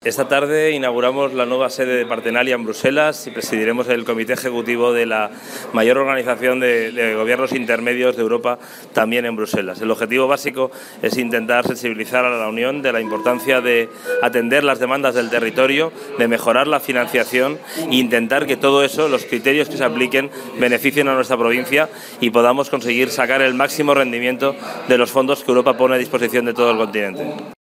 Esta tarde inauguramos la nueva sede de Partenalia en Bruselas y presidiremos el comité ejecutivo de la mayor organización de gobiernos intermedios de Europa, también en Bruselas. El objetivo básico es intentar sensibilizar a la Unión de la importancia de atender las demandas del territorio, de mejorar la financiación e intentar que todo eso, los criterios que se apliquen, beneficien a nuestra provincia y podamos conseguir sacar el máximo rendimiento de los fondos que Europa pone a disposición de todo el continente.